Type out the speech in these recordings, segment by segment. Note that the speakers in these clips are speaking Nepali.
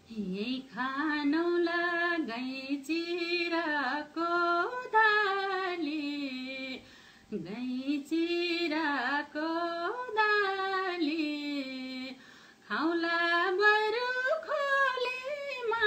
यही खानौला गई चिराको दाली, गई चिराको दाली, खाउला बरु खोलीमा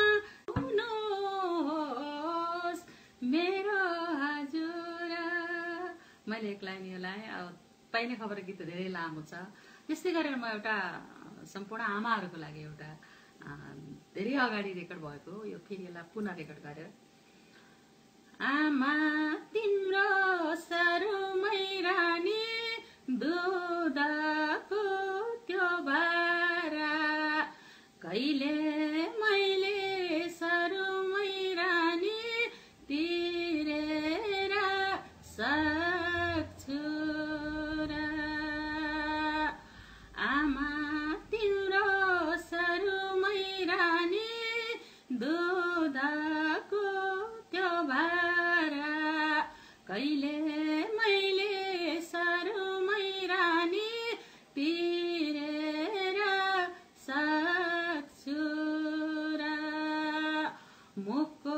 हुनुहोस् मेरो हजुर। मैले एक लाइन यो लाएँ। अब पाइने खबर गीत धेरै लामो छ। त्यस्तै गरेर म एउटा सम्पूर्ण आमाहरूको लागि एउटा धेरै अगाडि रेकर्ड भएको यो फेरि यसलाई पुनः रेकर्ड गरेर। आमा तिम्रो सरुमै रानी दुधको त्यो भारा, कहिले मैले सरुमै रानी तिरेर सक्छु र। आमा तिम्रो सरुमै रानी दुधको त्यो भारा, कहिले मैले सरुमै रानी तिरेर सक्छु र। मुखको